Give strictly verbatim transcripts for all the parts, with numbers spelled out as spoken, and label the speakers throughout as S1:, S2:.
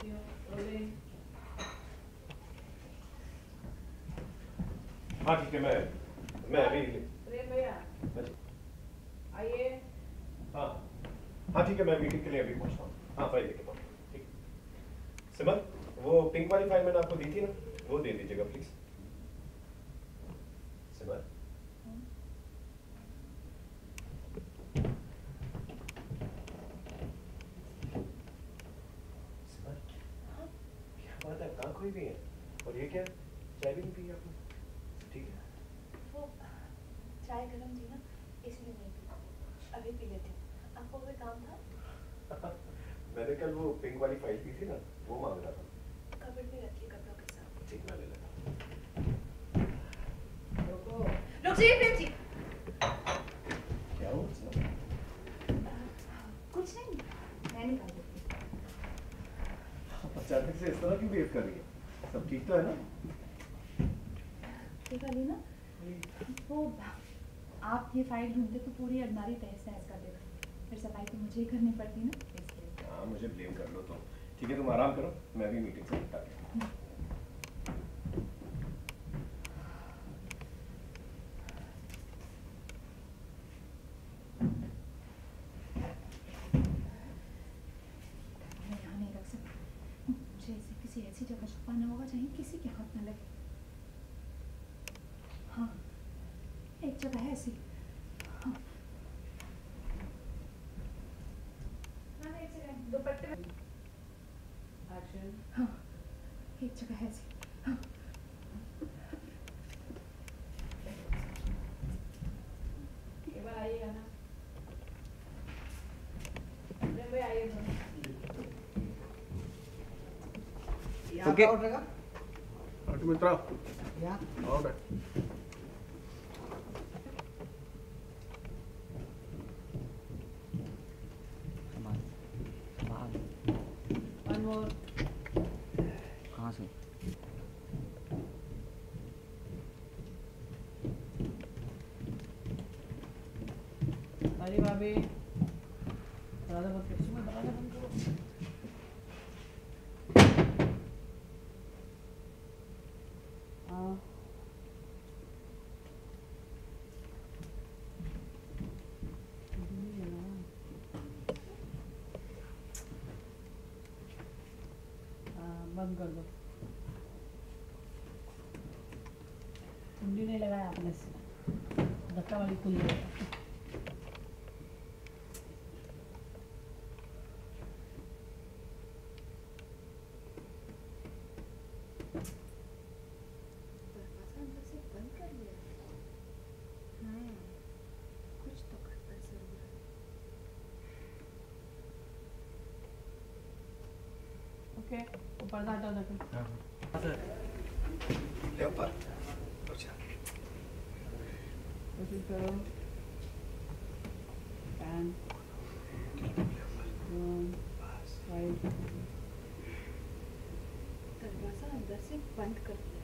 S1: हाँ ठीक है, मैं मैं अभी
S2: प्रेम भैया आइए।
S1: हाँ हाँ ठीक है, मैं मीटिंग के लिए अभी पहुँचता हूँ। हाँ फाइल लेके पहुँच ठीक। सिमर, वो पिंक वाली फाइल मैंने आपको दी थी ना, वो दे दीजिएगा प्लीज। सिमर सिमर क्या बात है, कहाँ खोई हुई है? और ये क्या, चाय भी नहीं पी आपने? ठीक है,
S3: वो चाय गरम थी ना इसलिए नहीं पी, अभी पी लेती हूँ। आपको कोई काम था?
S1: मैंने कल वो पिंक वाली फाइल दी थी ना, वो मांग रहा था।
S3: कबर्ड में रखिए कपड़ों के साथ।
S1: ठीक, मैं ले लेता हूँ।
S2: रुको।
S3: रुक जाइए प्रेम जी।
S1: क्या हुआ?
S3: कुछ नहीं, मैं निकाल देती हूँ।
S1: अचानक से इस तरह क्यों बिहेव कर रही है? सब ठीक तो है ना?
S3: ठीक है ना? वो आप ये फाइल ढूंढते तो पूरी अलमारी तहस नहस कर देते, फिर सफाई तो मुझे ही करनी पड़ती ना, इसलिए।
S1: हाँ मुझे ब्लेम कर लो तो ठीक है, तुम आराम करो, मैं भी मीटिंग से निपटा के।
S3: मैं यहाँ नहीं रख सकती, मुझे इसे किसी ऐसी जगह छुपाना होगा जहाँ किसी के हाथ न लगे। हाँ एक जगह है ऐसी। हाँ
S2: दुपट्टे में एक्शन।
S3: हाँ एक जगह है ऐसी। हाँ
S2: एक बार आइएगा ना प्रेम भैया, आइए।
S4: ओके
S5: मित्रा
S4: या
S5: और
S2: वन मोर।
S4: कहाँ से?
S2: अरे भाभी दरवाजा बंद करो, सुनो दरवाजा बंद करो। हाँ बंद कर दो। कुंडी नहीं लगाया आपने से, धक्का वाली खुल जाएगा।
S3: दरवाजा अंदर से बंद कर लिया। हाँ कुछ तो गड़बड़ जरूर है।
S2: ओके वो पर्दा हटाओ जाकर।
S1: ले ऊपर अच्छा।
S2: कोशिश करो। Pan right.
S3: दरवाजा अंदर से बंद कर दिया।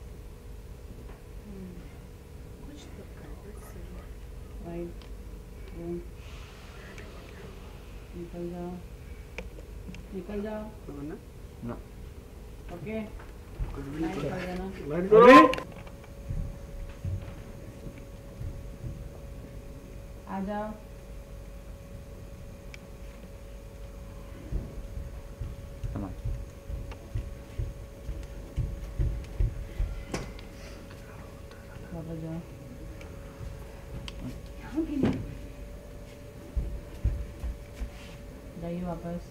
S3: कुछ तो गड़बड़ जरूर है।
S2: राइट निकल जाओ, निकल जाओ।
S4: ना
S2: ओके लाइट कर देना।
S5: लाइट करो।
S2: आ जाओ।
S4: सामान
S2: वापस जाओ।
S3: यहाँ भी नहीं।
S2: जाइए वापस।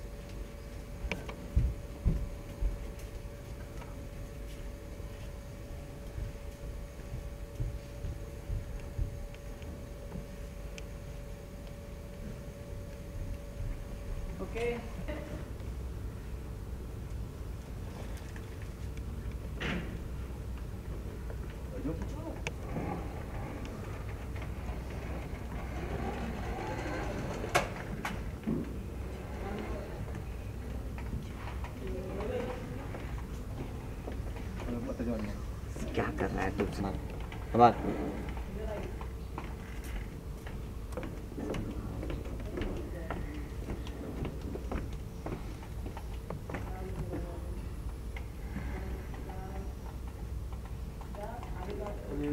S2: ओके
S4: क्या कर रहा है तू? सामान सामान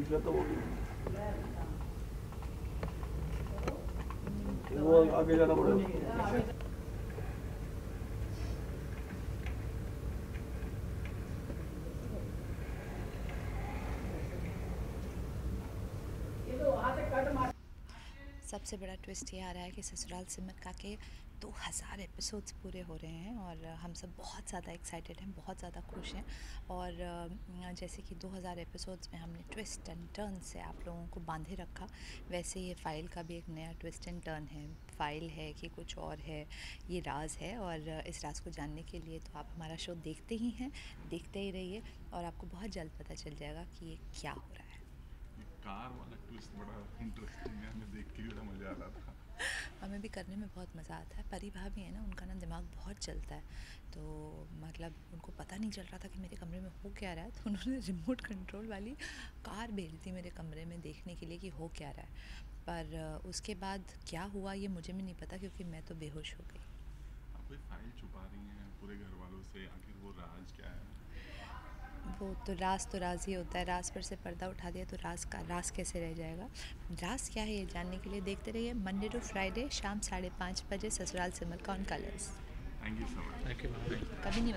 S5: खत्म हो गई। वो आगे जाना पड़ेगा।
S6: सबसे बड़ा ट्विस्ट ये आ रहा है कि ससुराल सिमर का के दो हज़ार एपिसोड्स पूरे हो रहे हैं और हम सब बहुत ज़्यादा एक्साइटेड हैं, बहुत ज़्यादा खुश हैं। और अ, जैसे कि दो हज़ार एपिसोड्स में हमने ट्विस्ट एंड टर्न से आप लोगों को बांधे रखा, वैसे ये फ़ाइल का भी एक नया ट्विस्ट एंड टर्न है। फ़ाइल है कि कुछ और है, ये राज है। और इस राज को जानने के लिए तो आप हमारा शो देखते ही हैं, देखते ही रहिए और आपको बहुत जल्द पता चल जाएगा कि ये क्या हो रहा है।
S7: कार वाला ट्विस्ट बड़ा इंटरेस्टिंग है, हमें देख के बड़ा मज़ा आ रहा था।
S6: हमें भी करने में बहुत मज़ा आता है। परी भाभी है ना, उनका ना दिमाग बहुत चलता है, तो मतलब उनको पता नहीं चल रहा था कि मेरे कमरे में हो क्या रहा है, तो उन्होंने रिमोट कंट्रोल वाली कार भेज दी मेरे कमरे में देखने के लिए कि हो क्या रहा है। पर उसके बाद क्या हुआ ये मुझे भी नहीं पता, क्योंकि मैं तो बेहोश हो गई।
S7: आप कोई फाइल छुपा रही हैं पूरे घर वालों से, आखिर वो राज क्या है?
S6: वो तो राज तो राज ही होता है, राज पर से पर्दा उठा दिया तो राज का राज कैसे रह जाएगा। राज क्या है ये जानने के लिए देखते रहिए मंडे टू फ्राइडे शाम साढ़े पाँच बजे Sasural Simar Ka on Colors.
S7: Thank you so much.
S5: Thank you.
S6: कभी नहीं